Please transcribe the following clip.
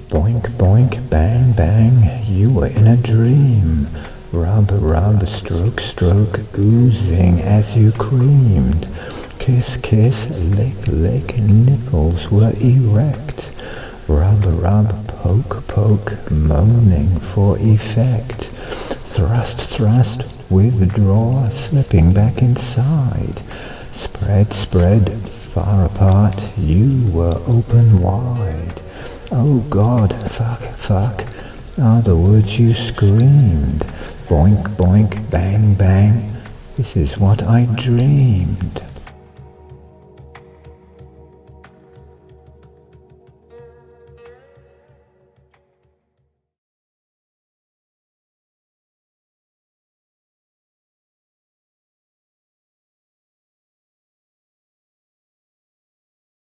Boink, boink, bang, bang, you were in a dream. Rub, rub, stroke, stroke, oozing as you creamed. Kiss, kiss, lick, lick, nipples were erect. Rub, rub, poke, poke, moaning for effect. Thrust, thrust, withdraw, slipping back inside. Spread, spread, far apart, you were open wide. Oh God, fuck, fuck, are the words you screamed. Boink, boink, bang, bang, this is what I dreamed.